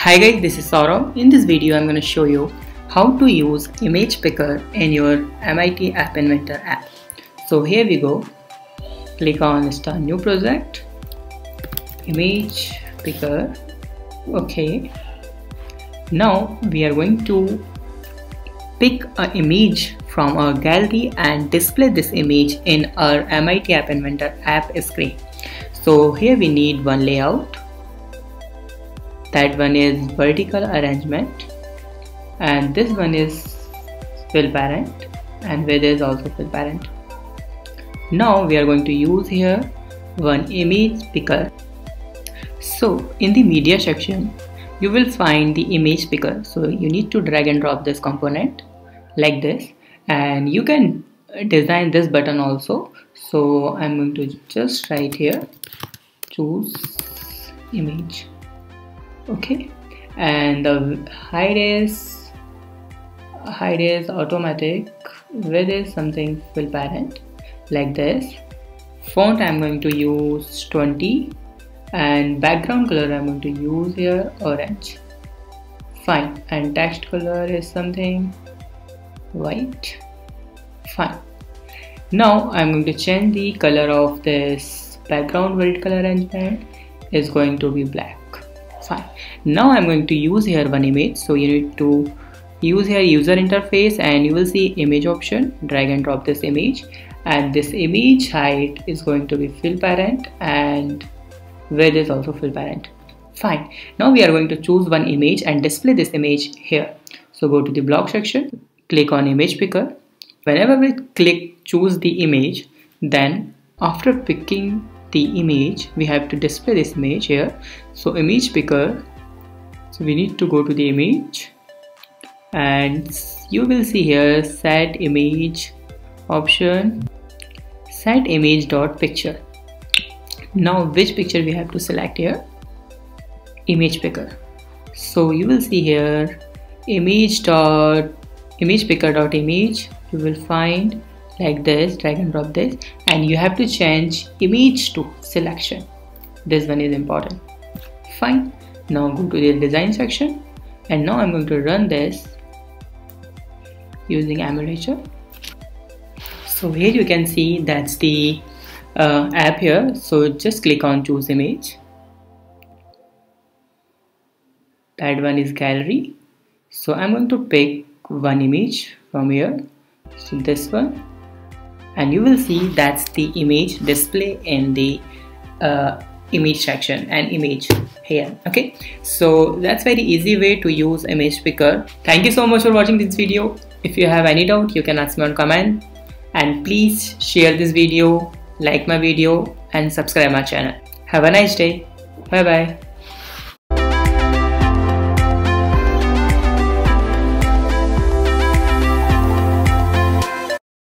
Hi guys, this is Saurabh. In this video, I'm going to show you how to use Image Picker in your MIT App Inventor app. So here we go. Click on Start New Project, Image Picker. Okay. Now we are going to pick an image from our gallery and display this image in our MIT App Inventor app screen. So here we need one layout. That one is vertical arrangement, and this one is fill parent, and width is also fill parent. Now we are going to use here one image picker. So in the media section you will find the image picker. So you need to drag and drop this component like this, and you can design this button also. So I'm going to just write here choose image. Okay, and the height is automatic, width is something fill parent like this. Font I'm going to use 20, and background color I'm going to use here orange. Fine. And text color is something white. Fine. Now I'm going to change the color of this background. Vertical arrangement is going to be black. Fine. Now I'm going to use here one image. So you need to use here user interface, and you will see image option. Drag and drop this image, and this image height is going to be fill parent, and width is also fill parent. Fine. Now we are going to choose one image and display this image here. So go to the block section, click on image picker. Whenever we click choose the image, then after picking the image we have to display this image here. So image picker, so we need to go to the image, and you will see here set image option, set image dot picture. Now which picture we have to select here? Image picker. So you will see here image picker dot image. You will find like this, drag and drop this, and you have to change image to selection. This one is important. Fine. Now go to the design section, and now I'm going to run this using emulator. So here you can see that's the app here. So just click on choose image. That one is gallery. So I'm going to pick one image from here. So this one. And you will see that's the image display in the image section and image here. Okay, so that's very easy way to use image picker. Thank you so much for watching this video. If you have any doubt, you can ask me on comment, and please share this video, like my video, and subscribe my channel. Have a nice day. Bye bye.